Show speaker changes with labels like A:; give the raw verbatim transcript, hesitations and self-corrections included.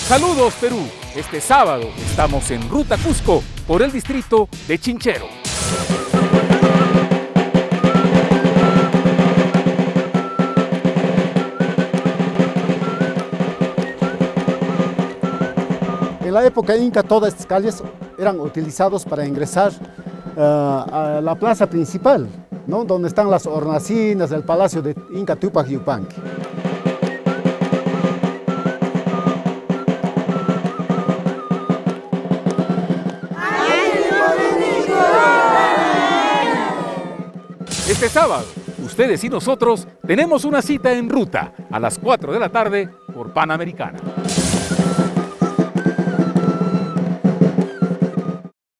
A: Saludos Perú, este sábado estamos en Ruta Cusco por el distrito de Chinchero.
B: En la época inca todas estas calles eran utilizadas para ingresar uh, a la plaza principal, ¿no? Donde están las hornacinas del palacio de Inca Tupac Yupanqui.
A: Este sábado, ustedes y nosotros tenemos una cita en ruta a las cuatro de la tarde por Panamericana.